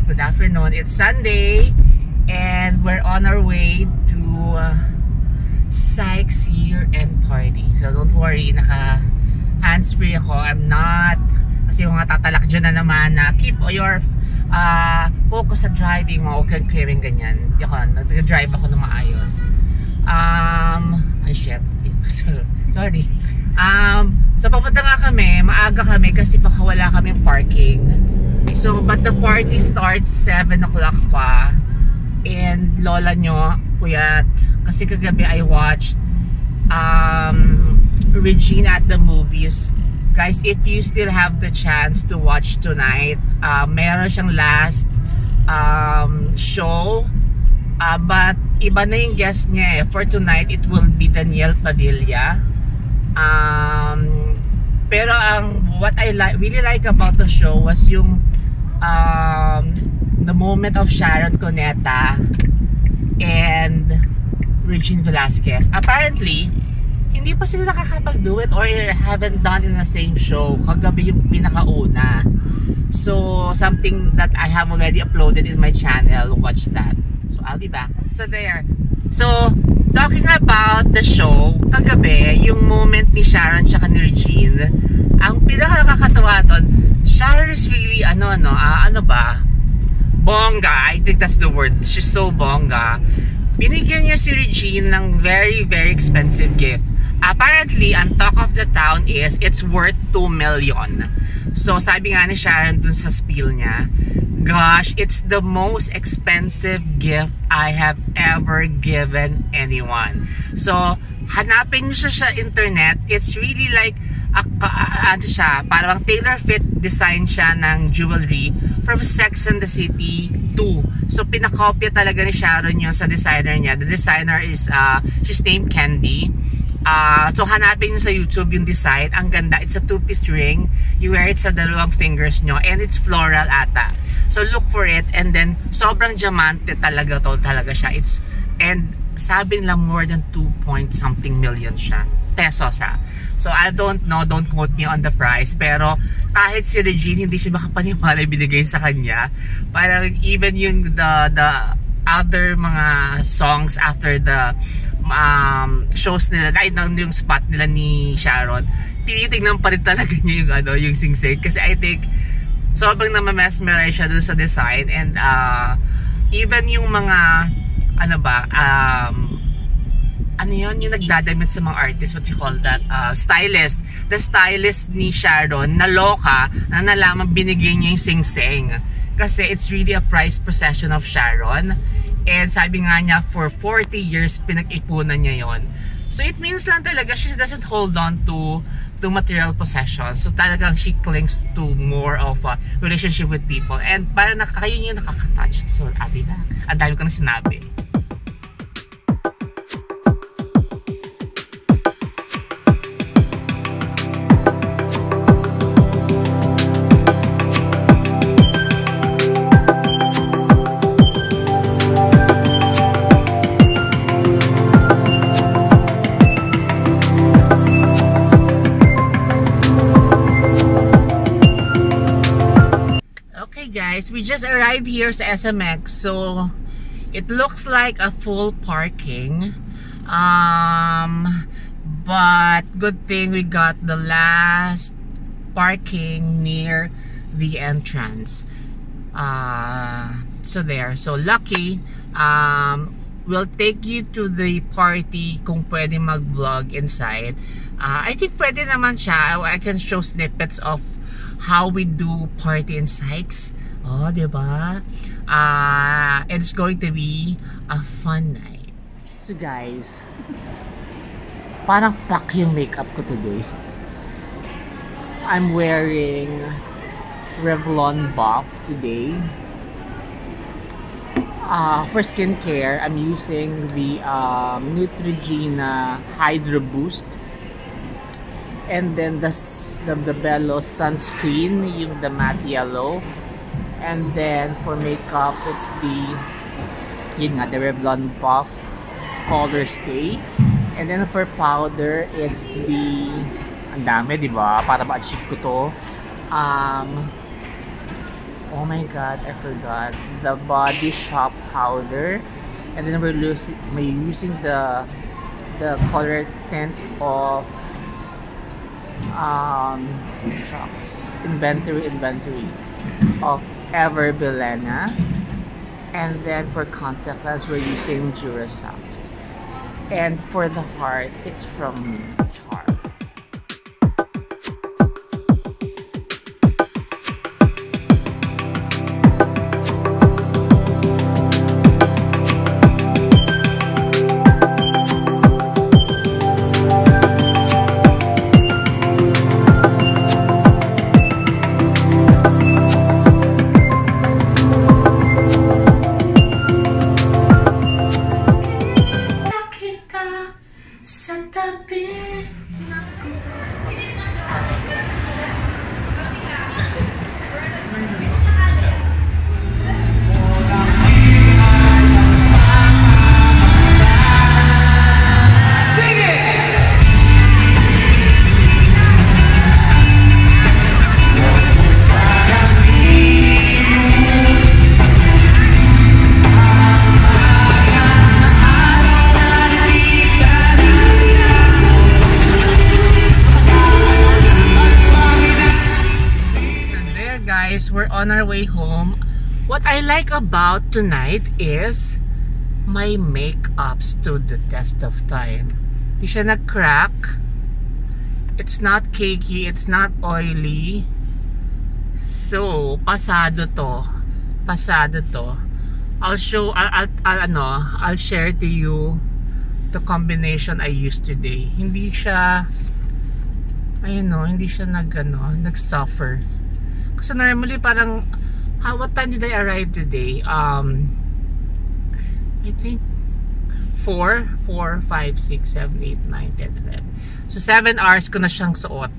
Good afternoon. It's Sunday and we're on our way to Sykes year-end party. So don't worry, naka hands-free ako. I'm not, kasi yung mga tatalak dyan na naman na keep your focus sa driving mo. Huwag kang carrying ganyan. Hindi ako, nag-drive ako na maayos. Ay shit. Sorry. So papunta nga kami, maaga kami kasi baka wala kaming parking. So but the party starts 7 o'clock pa. And lola nyo, puyat. Kasi kagabi I watched Regina at the movies. Guys, if you still have the chance to watch tonight, meron siyang last show. But iba na yung guest niya eh. For tonight, it will be Daniel Padilla. Pero what I really like about the show was yung the moment of Sharon Cuneta and Regine Velasquez. Apparently, hindi pa sila nakakapag-do it or haven't done in the same show. Kagabi yung pinakauna. So, something that I have already uploaded in my channel. Watch that. So, I'll be back. So, there. So, talking about the show, kagabi, yung moment ni Sharon tsaka ni Regine, ang pinaka-nakakatawa doon, Sharon is really, ano ba? Bongga. I think that's the word. She's so bongga. Binigyan niya si Regine ng very, very expensive gift. Apparently, ang talk of the town is it's worth 2 million. So, sabi nga ni Sharon dun sa spiel niya, gosh, it's the most expensive gift I have ever given anyone. So, hanapin niyo siya sa internet. It's really like parang tailor-fit design siya ng jewelry from Sex and the City 2. So, pinakopya talaga ni Sharon yun sa designer niya. The designer is, she's named Candy. So, hanapin nyo sa YouTube yung design. Ang ganda. It's a 2-piece ring. You wear it sa dalawang fingers nyo. And it's floral ata. So, look for it. And then, sobrang diamante talaga siya. And sabi nila more than 2-point-something million siya. Pesos ha. So, I don't know. Don't quote me on the price. Pero, kahit si Regine, hindi siya makapaniwala binigay sa kanya. Parang even yung the other mga songs after the shows nila, kahit yung spot nila ni Sharon, tinitignan pa rin talaga niya yung yung sing-sing. Kasi I think sobrang na-mesmerize siya dun sa design. And even yung mga yung nagdadamit sa mga artists, what you call that, stylist. The stylist ni Sharon naloka na nalaman binigay niya yung sing-sing. Kasi it's really a prized possession of Sharon. And sabi nga niya, for 40 years, pinag-ipunan niya yon. So it means lang talaga, she doesn't hold on to material possessions. So talagang she clings to more of a relationship with people. And parang kayo yung nakaka-touch. So, abi na. Ang dami ko na sinabi. Guys, we just arrived here sa SMX, so it looks like a full parking, but good thing we got the last parking near the entrance. So there, so lucky. We'll take you to the party kung pwede mag-vlog inside. I think pwede naman siya. I can show snippets of how we do party in Sykes. Oh, diba? It's going to be a fun night. So guys, parang pack yung makeup ko today. I'm wearing Revlon Buff today. For skincare, I'm using the Neutrogena Hydro Boost. And then the Bello sunscreen, yung the matte yellow. And then for makeup, it's the Revlon Buff Color Stay. And then for powder, it's the, ang dami, diba? Para ma-achieve ko to. Oh my god, I forgot. The Body Shop powder. And then we're using the color tint of shops inventory of Ever Bilena. And then for contact lens, we're using Durasoft. And for the heart, it's from Char. We're on our way home. What I like about tonight is my makeup stood the test of time. Di siya nag-crack. It's not cakey, it's not oily. So, pasado to. Pasado to. I'll share to you the combination I used today. Hindi siya nag-suffer. Kasi normally parang what time did I arrive today? I think 4, 5, 6, 7, 8, 9, 10, 11. So 7 hours ko na siyang suot.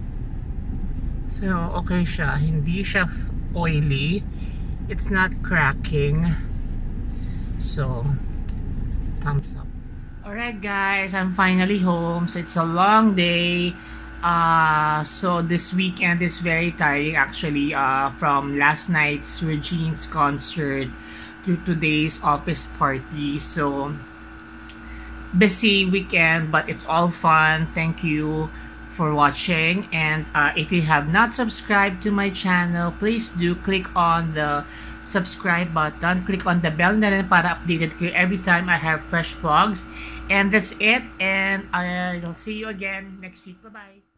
So okay siya. Hindi siya oily. It's not cracking. So thumbs up. Alright guys, I'm finally home. So it's a long day. So this weekend is very tiring actually, from last night's Regine's concert to today's office party. So busy weekend, but it's all fun. Thank you for watching, and if you have not subscribed to my channel, please do click on the subscribe button, click on the bell na rin para updated kayo every time I have fresh vlogs. And that's it, and I'll see you again next week. Bye bye.